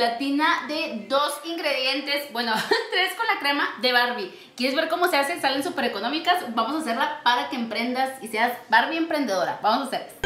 gelatina de 2 ingredientes, bueno, 3 con la crema de Barbie. ¿Quieres ver cómo se hace? Salen súper económicas. Vamos a hacerla para que emprendas y seas Barbie emprendedora. Vamos a hacer.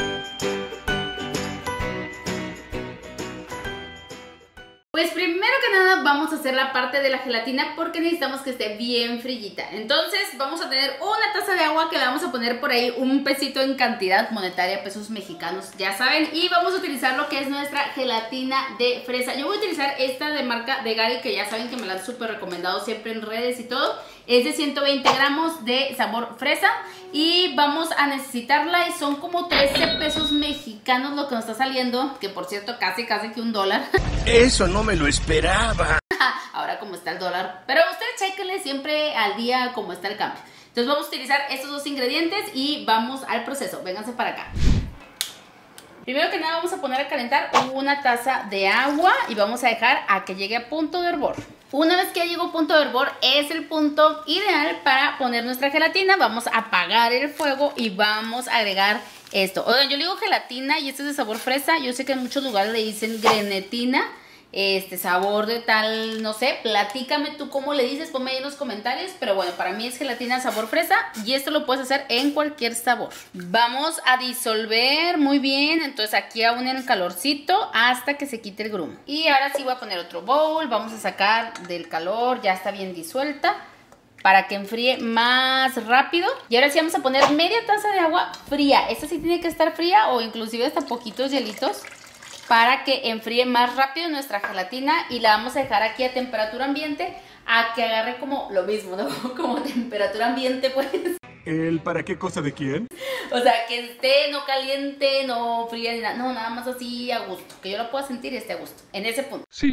Pues primero que nada vamos a hacer la parte de la gelatina porque necesitamos que esté bien frillita. Entonces vamos a tener una taza de agua que le vamos a poner por ahí un pesito en cantidad monetaria, pesos mexicanos, ya saben. Y vamos a utilizar lo que es nuestra gelatina de fresa. Yo voy a utilizar esta de marca de Gary, que ya saben que me la han súper recomendado siempre en redes y todo. Es de 120 gramos de sabor fresa y vamos a necesitarla y son como 13 pesos mexicanos lo que nos está saliendo, que por cierto casi que $1. Eso no me lo esperaba. Ahora como está el dólar, pero ustedes chequenle siempre al día cómo está el cambio. Entonces vamos a utilizar estos 2 ingredientes y vamos al proceso. Vénganse para acá. Primero que nada vamos a poner a calentar una taza de agua y vamos a dejar a que llegue a punto de hervor. Una vez que ya llegó a punto de hervor es el punto ideal para poner nuestra gelatina. Vamos a apagar el fuego y vamos a agregar esto. Oigan, yo le digo gelatina y este es de sabor fresa. Yo sé que en muchos lugares le dicen grenetina. Sabor de tal, no sé, platícame tú cómo le dices, ponme ahí en los comentarios. Pero bueno, para mí es gelatina sabor fresa y esto lo puedes hacer en cualquier sabor. Vamos a disolver muy bien, entonces aquí aún en el calorcito hasta que se quite el grumo. Y ahora sí voy a poner otro bowl, vamos a sacar del calor, ya está bien disuelta para que enfríe más rápido. Y ahora sí vamos a poner media taza de agua fría. Esta sí tiene que estar fría o inclusive hasta poquitos hielitos, para que enfríe más rápido nuestra gelatina y la vamos a dejar aquí a temperatura ambiente a que agarre como lo mismo, ¿no? Como temperatura ambiente, pues. ¿El para qué cosa de quién? O sea, que esté no caliente, no fría ni nada. No, nada más así a gusto. Que yo lo pueda sentir y esté a gusto. En ese punto. Sí.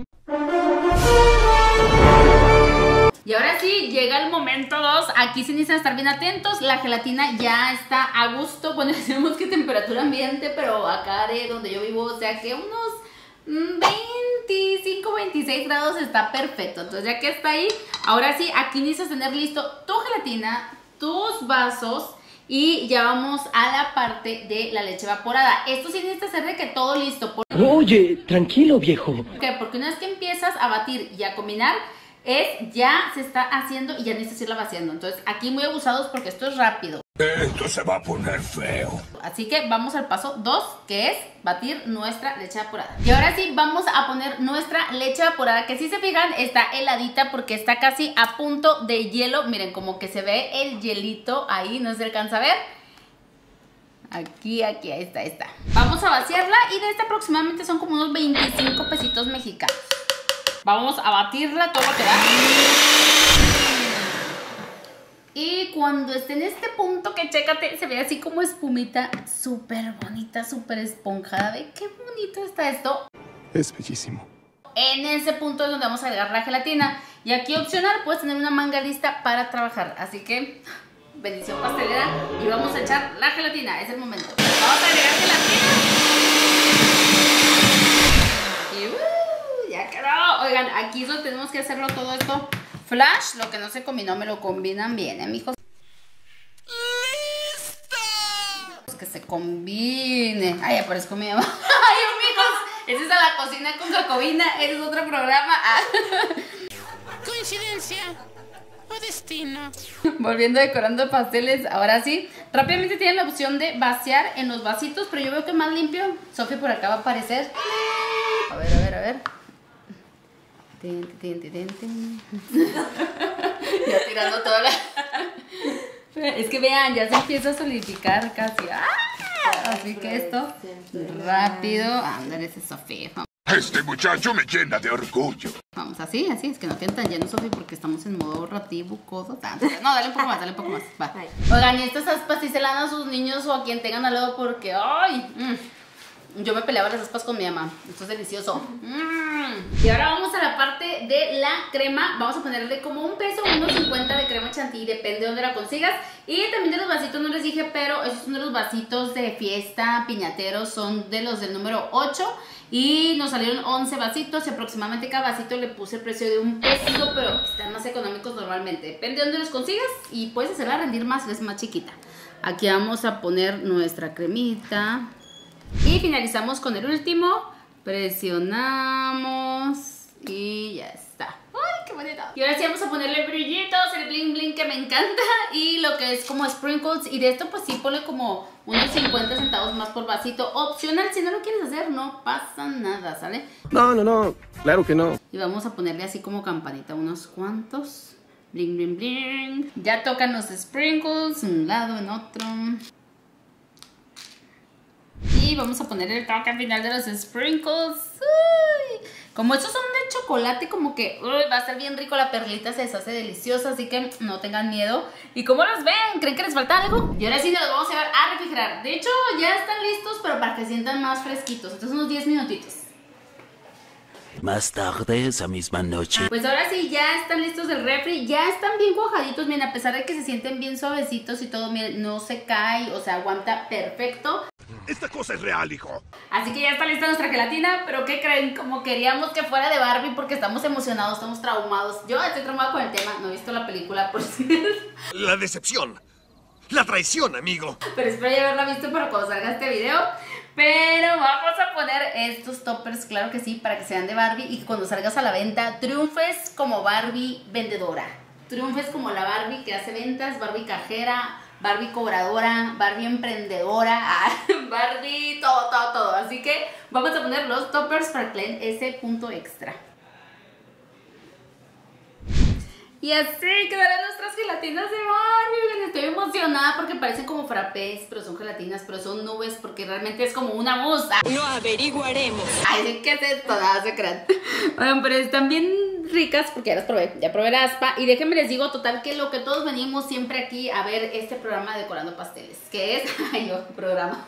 Y ahora sí, llega el momento 2. Aquí sí necesitan estar bien atentos. La gelatina ya está a gusto. Bueno, decimos que temperatura ambiente, pero acá de donde yo vivo, o sea que unos 25, 26 grados está perfecto. Entonces ya que está ahí, ahora sí, aquí necesitas tener listo tu gelatina, tus vasos. Y ya vamos a la parte de la leche evaporada. Esto sí necesita hacer de que todo listo. Oye, tranquilo, viejo. ¿Por qué? Porque una vez que empiezas a batir y a combinar, ya se está haciendo y ya necesitas irla vaciando. Entonces aquí muy abusados porque esto es rápido. Esto se va a poner feo. Así que vamos al paso 2, que es batir nuestra leche evaporada. Y ahora sí vamos a poner nuestra leche evaporada, que si se fijan está heladita porque está casi a punto de hielo. Miren, como que se ve el hielito ahí, no se alcanza a ver. Aquí, ahí está. Vamos a vaciarla y de esta aproximadamente son como unos 25 pesitos mexicanos. Vamos a batirla todo lo que da. Y cuando esté en este punto, que chécate, se ve así como espumita, súper bonita, súper esponjada. Ve qué bonito está esto. Es bellísimo. En ese punto es donde vamos a agregar la gelatina. Y aquí opcional puedes tener una manga lista para trabajar. Así que, bendición pastelera. Y vamos a echar la gelatina, es el momento. Vamos a agregar gelatina. Y ya quedó. Oigan, aquí es donde tenemos que hacerlo todo esto flash. Lo que no se combinó me lo combinan bien, amigos. ¡Listo! Que se combine. Ay, aparezco mi mamá. Ay, amigos, esa es a la cocina con Jacobina. Ese es otro programa. Coincidencia o destino. Volviendo decorando pasteles, ahora sí. Rápidamente tienen la opción de vaciar en los vasitos, pero yo veo que más limpio. Sofía por acá va a aparecer. A ver. Ya tirando toda la... Es que vean, ya se empieza a solidificar casi. Así que esto, rápido. Ándale, ese Sofía. Este muchacho me llena de orgullo. Vamos así, es que no queden tan llenos, Sofía, porque estamos en modo rativo, codo. No, dale un poco más, Va. Oigan, y estas aspas sí se la dan a sus niños o a quien tengan al lado porque, ¡ay! Yo me peleaba las aspas con mi mamá. Esto es delicioso. Y ahora vamos a la parte de la crema. Vamos a ponerle como un peso, unos 50 de crema chantilly, depende de dónde la consigas. Y también de los vasitos, no les dije, pero esos son de los vasitos de fiesta piñateros. Son de los del número 8. Y nos salieron 11 vasitos y aproximadamente cada vasito le puse el precio de $1, pero están más económicos normalmente. Depende de dónde los consigas y puedes hacerla rendir más, es más chiquita. Aquí vamos a poner nuestra cremita. Y finalizamos con el último. Presionamos. Y ya está. ¡Ay, qué bonito! Y ahora sí vamos a ponerle brillitos, el bling bling que me encanta. Y lo que es como sprinkles. Y de esto pues sí ponle como unos 50 centavos más por vasito. Opcional, si no lo quieres hacer no pasa nada, ¿sale? No, claro que no. Y vamos a ponerle así como campanita unos cuantos. Bling bling bling. Ya tocan los sprinkles, un lado, en otro. Y vamos a poner el toque al final de los sprinkles. Uy. Como estos son de chocolate, como que va a estar bien rico. La perlita se deshace deliciosa, así que no tengan miedo. ¿Y cómo los ven? ¿Creen que les falta algo? Y ahora sí nos los vamos a llevar a refrigerar. De hecho ya están listos, pero para que se sientan más fresquitos. Entonces unos 10 minutitos. Más tarde, esa misma noche. Pues ahora sí, ya están listos del refri. Ya están bien cuajaditos, miren, a pesar de que se sienten bien suavecitos y todo, miren, no se cae, o sea, aguanta perfecto. Esta cosa es real, hijo. Así que ya está lista nuestra gelatina, pero ¿qué creen? Como queríamos que fuera de Barbie porque estamos emocionados, estamos traumados. Yo estoy traumada con el tema, no he visto la película, por cierto. La decepción. La traición, amigo. Pero espero ya haberla visto para cuando salga este video. Pero vamos a poner estos toppers, claro que sí, para que sean de Barbie. Y cuando salgas a la venta, triunfes como Barbie vendedora. Triunfes como la Barbie que hace ventas, Barbie cajera, Barbie cobradora, Barbie emprendedora, Barbie todo. Así que vamos a poner los toppers para que den ese punto extra. Y así quedarán nuestras gelatinas de Barbie. Estoy emocionada porque parecen como frappés, pero son gelatinas, pero son nubes porque realmente es como una mousse. Lo averiguaremos. Ay, ¿qué es esto? Nada se crean. Bueno, pero están bien ricas porque ya las probé. Ya probé la aspa. Y déjenme les digo, total, que lo que todos venimos siempre aquí a ver este programa de Decorando Pasteles. Que es... Ay, yo, programa.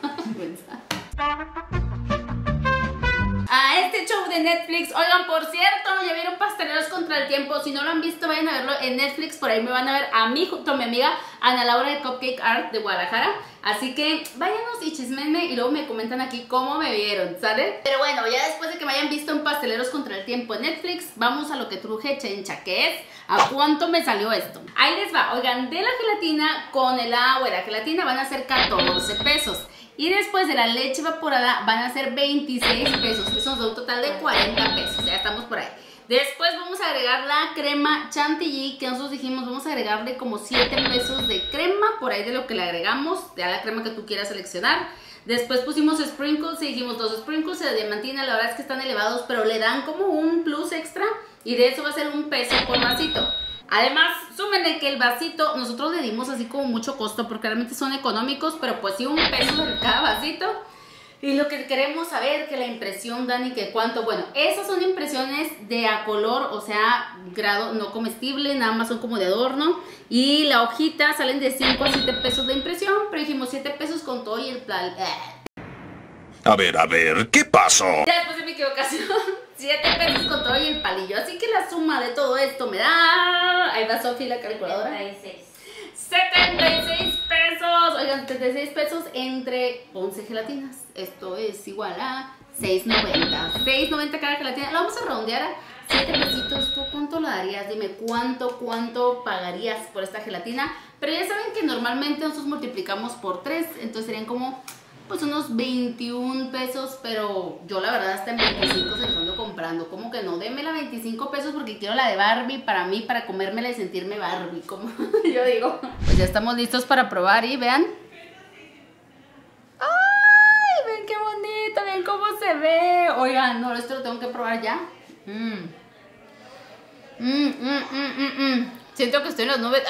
A este show de Netflix. Oigan, por cierto, ya vieron Pasteleros contra el Tiempo. Si no lo han visto, vayan a verlo en Netflix. Por ahí me van a ver a mí junto a mi amiga Ana Laura de Cupcake Art de Guadalajara. Así que váyanos y chismenme y luego me comentan aquí cómo me vieron, ¿sale? Pero bueno, ya después de que me hayan visto en Pasteleros contra el Tiempo en Netflix, vamos a lo que truje chencha, que es ¿a cuánto me salió esto? Ahí les va. Oigan, de la gelatina con el agua y la gelatina van a ser 14 pesos. Y después de la leche evaporada van a ser 26 pesos. Eso nos da un total de 40 pesos. Ya estamos por ahí. Después vamos a agregar la crema chantilly, que nosotros dijimos vamos a agregarle como 7 pesos de crema. Por ahí de lo que le agregamos, ya la crema que tú quieras seleccionar. Después pusimos sprinkles y dijimos 2 sprinkles de diamantina. La verdad es que están elevados, pero le dan como un plus extra. Y de eso va a ser 1 peso por vasito. Además, súmenle que el vasito nosotros le dimos así como mucho costo porque realmente son económicos, pero pues sí 1 peso de cada vasito. Y lo que queremos saber, que la impresión, Dani, que cuánto, bueno, esas son impresiones de a color, o sea, grado no comestible, nada más son como de adorno. Y la hojita salen de 5 a 7 pesos de impresión, pero dijimos 7 pesos con todo y el plan. A ver, ¿qué pasó? Ya después de mi equivocación, 7 pesos con todo y el palillo. Así que la suma de todo esto me da... Ahí va Sofi la calculadora. 76 pesos. Oigan, 76 pesos entre 11 gelatinas. Esto es igual a 6.90. 6.90 cada gelatina. La vamos a redondear a 7 pesitos. ¿Tú cuánto lo darías? Dime cuánto pagarías por esta gelatina. Pero ya saben que normalmente nosotros multiplicamos por 3. Entonces serían como... pues unos 21 pesos, pero yo la verdad hasta en 25 se los ando comprando. Como que no, démela 25 pesos porque quiero la de Barbie para mí, para comérmela y sentirme Barbie, como yo digo. Pues ya estamos listos para probar y vean. ¡Ay! Ven qué bonito, ven cómo se ve. Oigan, no, esto lo tengo que probar ya. Siento que estoy en las nubes.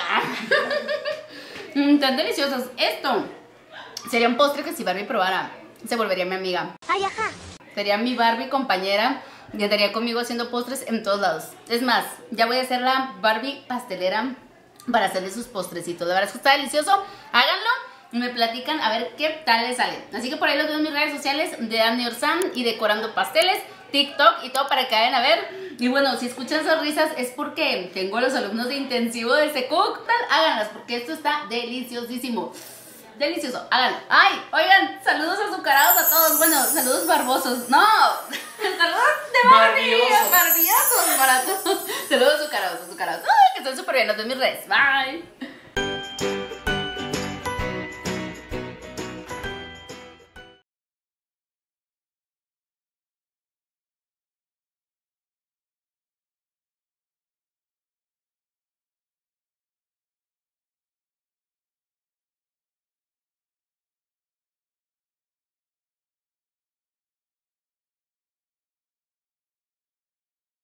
Tan deliciosas. Esto sería un postre que si Barbie probara, se volvería mi amiga. Ay, ajá. Sería mi Barbie compañera y andaría conmigo haciendo postres en todos lados. Es más, ya voy a hacer la Barbie pastelera para hacerle sus postrecitos. La verdad es que está delicioso. Háganlo y me platican a ver qué tal les sale. Así que por ahí los veo en mis redes sociales de Dani Orzán y Decorando Pasteles, TikTok y todo para que vayan a ver. Y bueno, si escuchan sonrisas es porque tengo a los alumnos de intensivo de ese cóctel. Háganlas porque esto está deliciosísimo. Delicioso, háganlo. Ay, oigan, saludos azucarados a todos. Bueno, saludos barbosos. No, saludos de Barbie. Barbiosos para todos. Saludos azucarados. Ay, que estén súper bien. Los veo en mis redes. Bye.